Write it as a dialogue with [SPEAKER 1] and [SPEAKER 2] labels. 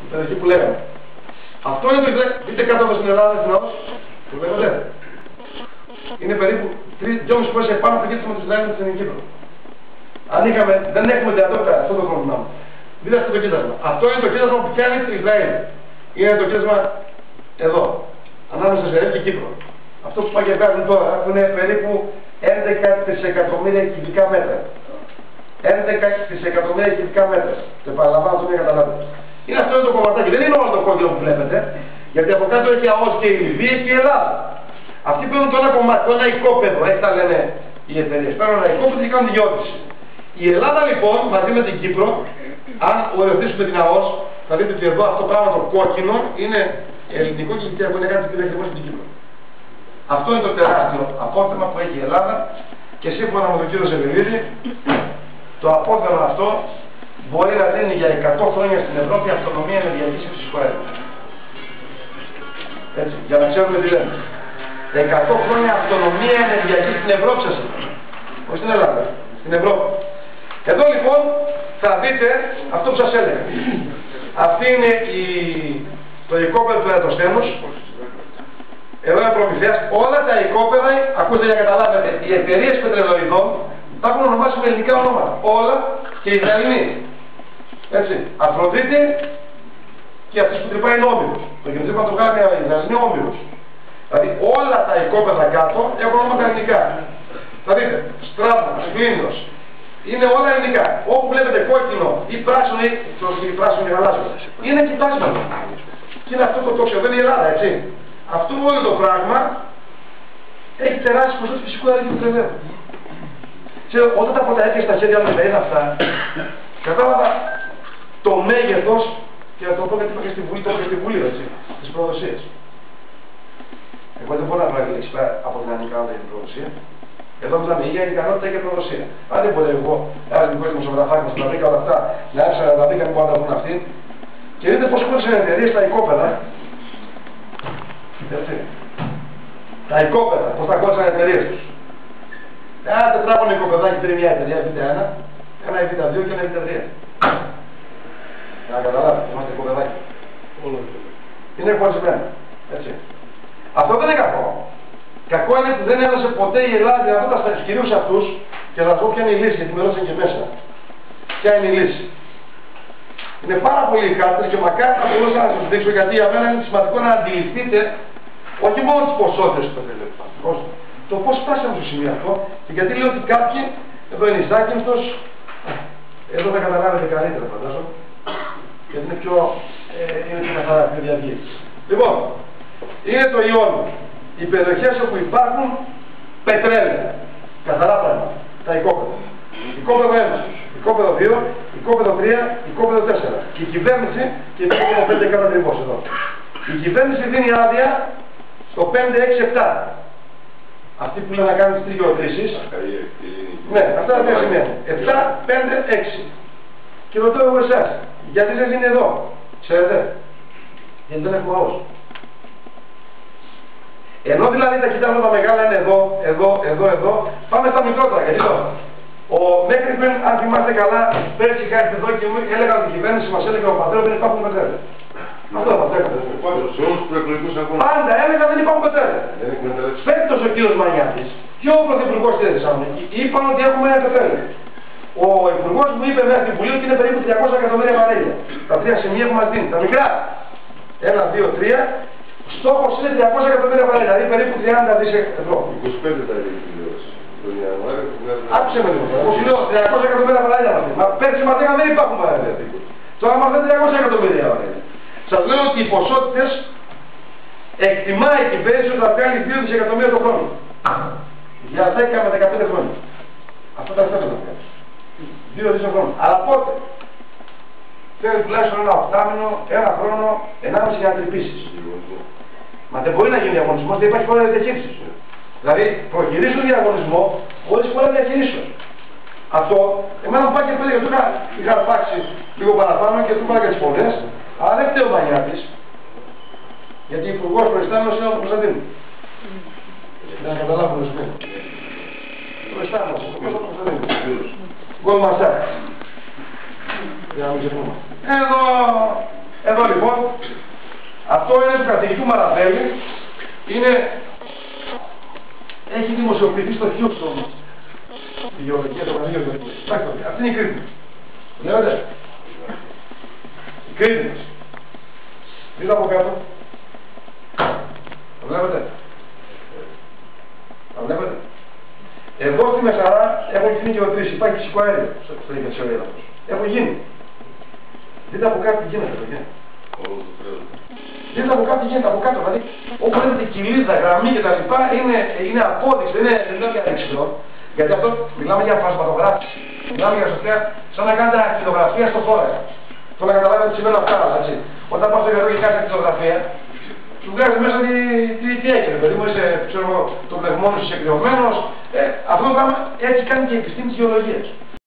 [SPEAKER 1] περιοχή που λέγαμε. Αυτό είναι το Ισραήλ. Δείτε κάτω από στην Ελλάδα, στην Αός, που λέγονται. Είναι περίπου 2,5 φορές επάνω από το κοίτασμα του Ισραήλ στην Κύπρο. Αν είχαμε, δεν έχουμε δυνατότητα αυτό το πρόβλημα. Δείτε αυτό το κοίτασμα. Αυτό είναι το κοίτασμα που πιάνει το Ισραήλ. Είναι το κοίτασμα εδώ, ανάμεσα σε Ισραήλ και Κύπρο. Αυτό που πάει και βγάζουν τώρα, που είναι περίπου 11 δισεκατομμύρια κυβικά μέτρα. 11 δισεκατομμύρια κυβικά μέτρα. Το επαναλαμβάνω, το μην καταλάβετε. Είναι αυτό το κομματάκι. Δεν είναι όλο το κόκκινο που βλέπετε, γιατί από κάτω έχει ΑΟΣ και η Λιβύη και η Ελλάδα. Αυτοί παίρνουν το ένα κομμάτι, το ένα οικόπεδο, έτσι τα λένε οι εταιρείες. Παίρνουν ένα οικόπεδο και κάνουν διώτηση. Η Ελλάδα λοιπόν, μαζί με την Κύπρο, αν οριοθετήσουμε την ΑΟΣ, θα δείτε ότι εδώ αυτό το πράγμα το κόκκινο είναι ελληνικό και που είναι κάτι που έχει στην Κύπρο. Αυτό είναι το τεράστιο απόθεμα που έχει η Ελλάδα και σύμφωνα με τον κύριο Ζεβελίδη, το απόθεμα αυτό μπορεί να δίνει για 100 χρόνια στην Ευρώπη αυτονομία ενεργειακής και ψυχοαέρου. Έτσι, για να ξέρουμε τι λέμε. 100 χρόνια αυτονομία ενεργειακή στην Ευρώπη σας είπα. Όχι στην Ελλάδα, στην Ευρώπη. Εδώ λοιπόν θα δείτε αυτό που σας έλεγα. Αυτή είναι το οικόπεδο του Ερατοσθένους. Εδώ είναι προμηθείας. Όλα τα οικόπεδα, ακούστε για να καταλάβετε, οι εταιρείες πετρελοειδών τα έχουν ονομάσει με ελληνικά ονόματα. Όλα και οι Ισραηλοί. Έτσι. Αφροδίτη και αυτός που τρυπάει είναι Όμηρος. Το κινητήριο που το κάνει η Ισραηλή είναι Όμηρος. Δηλαδή όλα τα οικόπεδα κάτω έχουν ονόματα ελληνικά. Θα δείτε, Στράτος, Κλίνος. Είναι όλα ελληνικά. Όπου βλέπετε κόκκινο ή πράσινο ή πράσινο ή γαλάζιο, είναι κοιτάσματα. Και είναι αυτό το τόξιο. Δεν είναι η Ελλάδα, έτσι. Αυτό όλο το πράγμα έχει τεράστιες ποσότητες φυσικού αερίου του πετρελαίου. Ξέρω, όταν τα ποτά έφυγε στα χέρια μου με αυτά, κατάλαβα το μέγεθος και να το πω γιατί είπα και στη Βουλή, το είπα και στη Βουλή, έτσι, της προδοσίας. Εγώ δεν μπορώ να βγάλω λέξη πέρα από την ανικανότητα για την προδοσία. Εδώ μιλάμε για ικανότητα και προδοσία. Αν δεν μπορεί εγώ, ένα δικό δημοσιογραφάκι μας, να βρήκα όλα αυτά, να άρχισα να τα βρήκα, μην μπορώ να τα βρουν αυτοί. Και δείτε πώς χώρισαν οι εταιρείες στα οικόπεδα. Έτσι. Τα οικόπεδα, πώς τα χώρισαν οι εταιρείες τους. Ένα τετράγωνο οικοπεδάκι πήρε μια εταιρεία, Β1, ένα Β2 και ένα Β3. Να καταλάβετε, είμαστε οικοπεδάκι. Είναι χωρισμένο. Έτσι. Αυτό δεν είναι κακό. Κακό είναι που δεν έδωσε ποτέ η Ελλάδα δυνατότητα στους κυρίους αυτούς και να δω ποια είναι η λύση, γιατί με ρώτησαν και μέσα. Ποια είναι η λύση. Είναι πάρα πολύ χάρτες και μακάρι να μπορούσα να σας δείξω, γιατί για μένα είναι σημαντικό να αντιληφθείτε όχι μόνο τις ποσότητες του πετρελαίου, το πώς φτάσαμε στο σημείο αυτό και γιατί λέω ότι κάποιοι, εδώ είναι η Ζάκυνθος, εδώ θα καταλάβετε καλύτερα φαντάζομαι, γιατί είναι πιο καθαρά, πιο διαυγή. Λοιπόν, είναι το Ιόνιο. Οι περιοχές όπου υπάρχουν πετρέλαια, καθαρά πράγματα, τα οικόπεδα. Οικόπεδο 1, οικόπεδο 2, οικόπεδο 3, οικόπεδο 4. Και η κυβέρνηση, και το οικόπεδο 5 κατά ακριβώς εδώ. Η κυβέρνηση δίνει άδεια στο 5, 6, 7. Αυτοί που λένε να κάνουν τις τριγεωτρήσεις. Ναι, αυτά τα δύο σημεία. 7, 5, 6. Και ρωτώ εγώ εσάς, γιατί δεν είναι εδώ. Ξέρετε, γιατί δεν έχουμε ΑΟΣ. Ενώ δηλαδή τα κοιτάμε τα μεγάλα είναι εδώ, πάμε στα μικρότερα. Γιατί εδώ. Μέχρι πριν, αν θυμάστε καλά, πέρσι είχα έρθει εδώ και έλεγα ότι η κυβέρνηση μας έλεγε ο πατέρας δεν υπάρχουν πετρέλαια. Αυτό θα έκανε. Πάντα έλεγα δεν υπάρχουν πετρέλαια. Φέτος ο κύριος Μανιάτης και ο πρωθυπουργός της Θεσσαλονίκη είπαν ότι έχουμε ένα πετρέλαιο. Ο υπουργός μου είπε μέσα στην Βουλή ότι είναι περίπου 300 εκατομμύρια βαρέλια. Τα τρία σημεία που μας δίνει. Τα μικρά. 1, 2, 3. Στόχος είναι 300 εκατομμύρια βαρέλια, δηλαδή περίπου 30 δις ευρώ.
[SPEAKER 2] 25 θα είναι η τηλεόραση.
[SPEAKER 1] Άκουσε με λίγο. Όπως λέω, 300 εκατομμύρια βαρέλια μας δίνει. Μα πέρσι μας λέγανε δεν υπάρχουν βαρέλια. Τώρα μας δίνει 300 εκατομμύρια βαρέλια. Σας λέω ότι οι ποσότητες εκτιμάει η κυβέρνηση ότι θα βγάλει 2 δισεκατομμύρια το χρόνο. Για 10 με 15 χρόνια. Αυτό τα θέλω να βγάλει. 2 δις το χρόνο. Αλλά πότε. Θέλει τουλάχιστον ένα οκτάμινο, ένα χρόνο, 1,5 για να τρυπήσεις. Μα δεν μπορεί να γίνει διαγωνισμός, δεν υπάρχει φορά διαχείρισης. Δηλαδή, προχειρήσουν διαγωνισμό χωρίς φορά διαχειρίσεων. Αυτό, εμένα μου πάει και πέρα, γιατί είχα αρπάξει λίγο παραπάνω και του είπα και τις πολλές, αλλά δεν φταίει ο Μανιάτης, γιατί ο υπουργός προϊστάμενος είναι ο Κωνσταντίνου. Για να καταλάβουμε το σημείο. Προϊστάμενος, ο Κωνσταντίνου. Γκολμασάκ. Για να μην ξεχνούμε. Εδώ λοιπόν, Αυτό είναι του καθηγητού Μαραβέλη, έχει δημοσιοποιηθεί στο Houston η γεωλογία, το βραβείο γεωλογίας. Αυτή είναι η Κρήτη μας. Βλέπετε. Η Κρήτη μας. Δείτε από κάτω. Το βλέπετε. Το βλέπετε. Εδώ στη Μεσαρά έχουν γίνει γεωτρήσεις. Υπάρχει φυσικό αέριο στο ύπεθρο έδαφος. Έχουν γίνει. Δείτε από κάτω τι γίνεται, παιδιά. Δείτε από κάτω τι γίνεται, από κάτω. Δηλαδή, όπου βλέπετε κοιλίδα, γραμμή κτλ. Είναι απόδειξη, δεν είναι για δεξιό. Γιατί αυτό μιλάμε για φασματογράφηση. Μιλάμε για σωστά, σαν να κάνετε ακτινογραφία στο φόρεα. Το να καταλάβετε τι σημαίνουν αυτά, έτσι. Όταν πας στο γιατρό και κάνεις ακτινογραφία, σου βγάζει μέσα τι έγινε. Δηλαδή, μου είσαι, ξέρω, το πνευμόνι σου εκδηλωμένος. Αυτό το πράγμα έτσι κάνει και η επιστήμη της γεωλογίας.